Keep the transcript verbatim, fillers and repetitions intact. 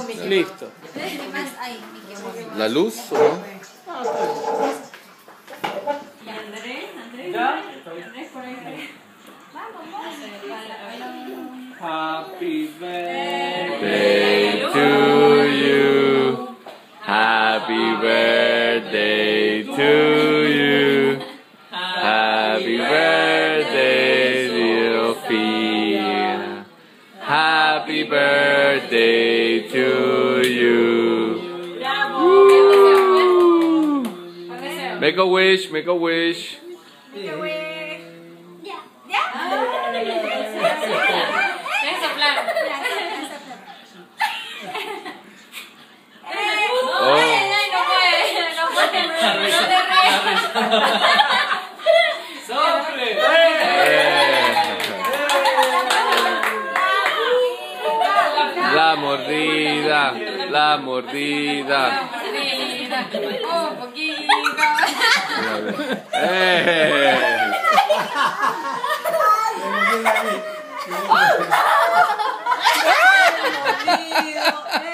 Listo. ¿La luz o no? ¿Y Andrés? ¿Andrés? ¿Andrés por ahí? Happy birthday Day to you. Happy birthday to you. Happy birthday, dear Sophia. Happy birthday to you. Woo. Make a wish, make a wish. Oh. ¡Sople! La mordida, la mordida. Un poquito. Eh.